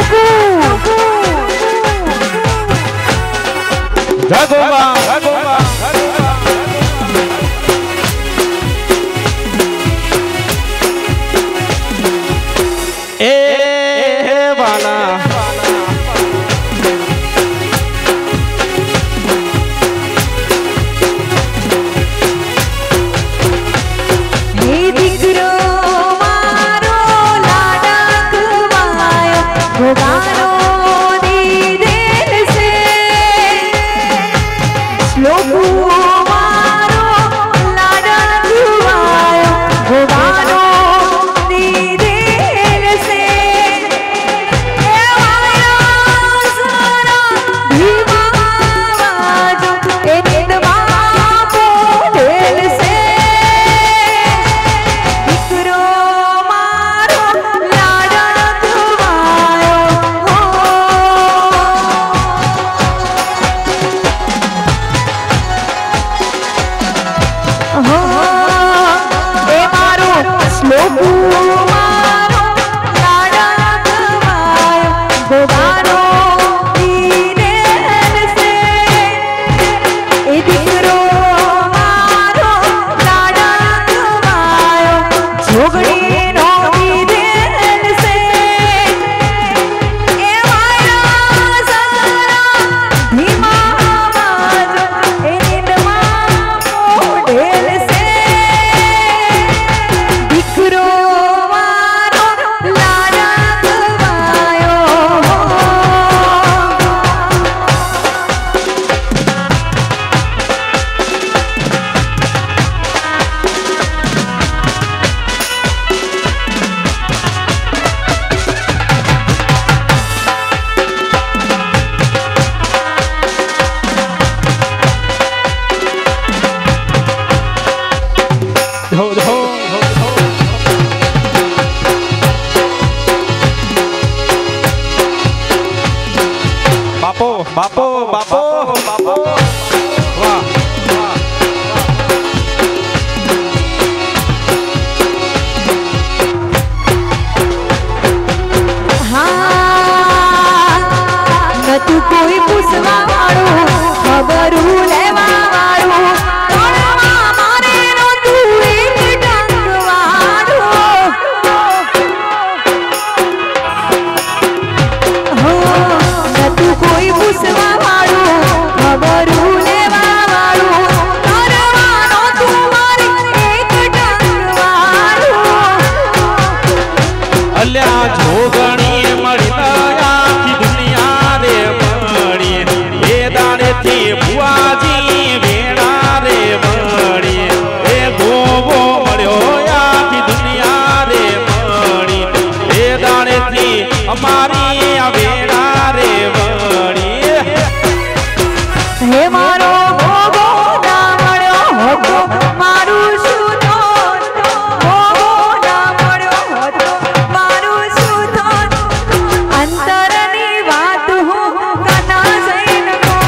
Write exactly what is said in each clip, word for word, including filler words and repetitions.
जय गोवा जय गोवा ए वाला बापो बापो बापो बापो वाह हाँ न तू कोई पूछवा वाळो खबरू लेवा वाळो तोड़वा मारे नो तू एक डंग वाळो हो न तू कोई पूछवा वाळो खबरू लेवा वाळो तोड़वा नो तू मारे एक डंग वाळो अल्या जोगणी मળી आखी दुनिया रे मળી ए दाणे थी बुआजी वेणा रे मળી ए गोगो मळ्यो आखी दुनिया रे मળી ए दाणे थी अमारी वेणा रे मળી हे मारो गोगो ना मळ्यो होतो मारू सुतो गोगो ना मळ्यो होतो मारू सुतो अंतरनी वात हूँ कना जैन को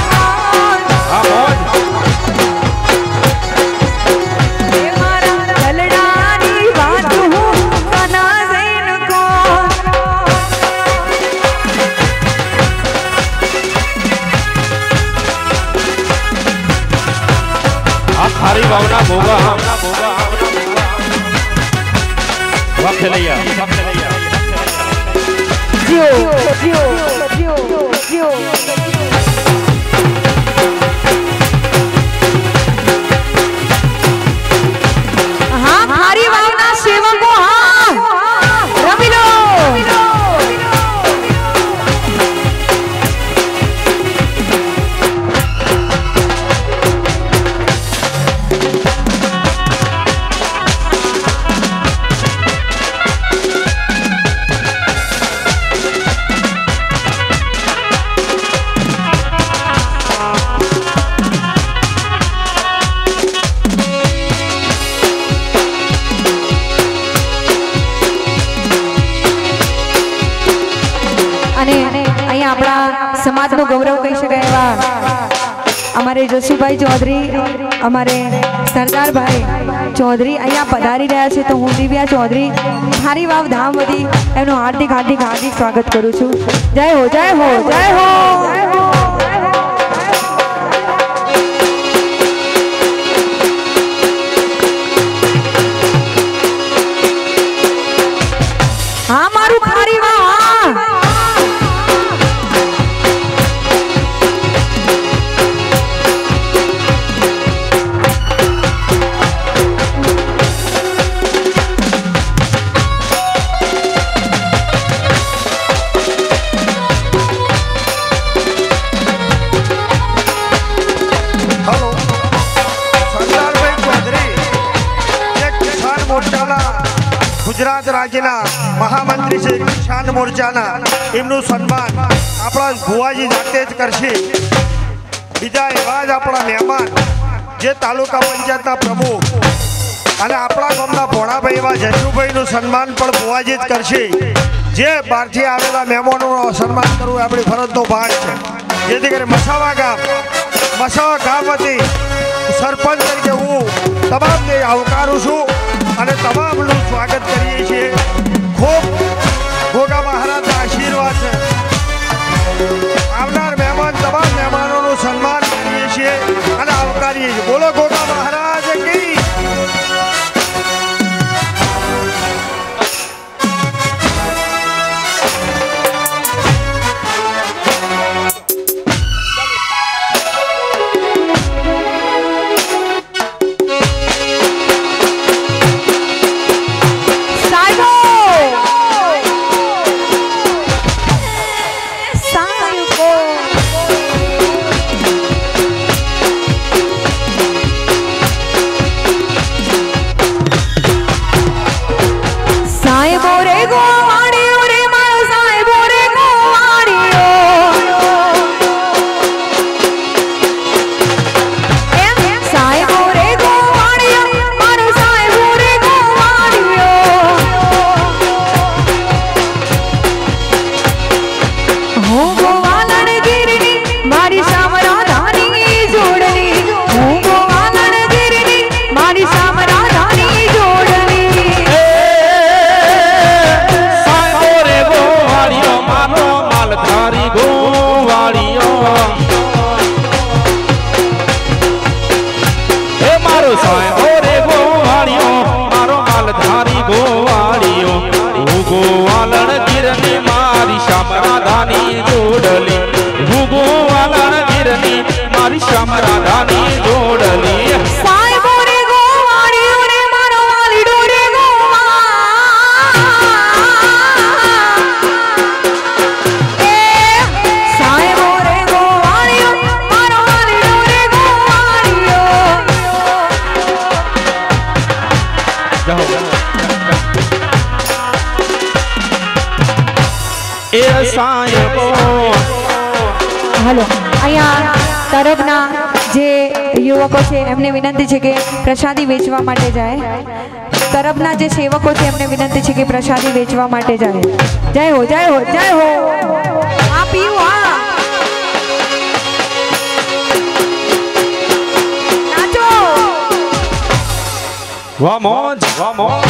हे मारा गलडानी वात हूँ कना जैन को खारी भावना भोगा भोगा वक्त लिया जियो जियो जियो जियो हाँ खारी भावना सेवको हाँ रमी लो समाज नो गौरव कही शकाय एवा અમારે જસુભાઈ ચૌધરી અમારે સરદારભાઈ ચૌધરી અહીંયા પધારી રહ્યા છે તો હું દિવ્યા ચૌધરી હારી વાવ ધામવતી એમનું હાર્દિક હાર્દિક હાર્દિક સ્વાગત કરું છું। જય હો જય હો જય હો हाँ मारू खारी वाह गुजरात राज्यना महामंत्री से किसान मोर्चाना एमનું સન્માન આપણા ભુવાજી જાતે જ કરશે। બીજા એવા જ આપણા મહેમાન જે તાલુકા પંચાયતના પ્રમુખ અને આપણા ગામના ભોળાભાઈ એવા જશુભાઈનું સન્માન પણ ભુવાજી જ કરશે। જે બહારથી આવેલા મહેમાનોનું સન્માન કરવું આપણી ફરજનો ભાગ છે। જેથી કરી મસાવા ગામ મસાવા ગામ વતી સરપંચ તરીકે હું તમામને આવકારું છું અને તમામનું સ્વાગત કરીએ છીએ। ખૂબ ગોગા મહારાજના આશીર્વાદ છે। આવનાર મહેમાન તમામ મહેમાનોનું સન્માન કરીએ છીએ અને આવકારીએ છીએ। બોલો ગોગા મહારાજ કી। हेलो अँ तरफना जे युवकों है एमने विनंती है कि प्रसादी वेचवा माटे जाए। तरफना जे सेवकों है एमने विनंती है कि प्रसादी वेचवा माटे जाए। जय हो जय हो जय हो। आ पीऊ आ नाचो वाह मौज वाह मौज।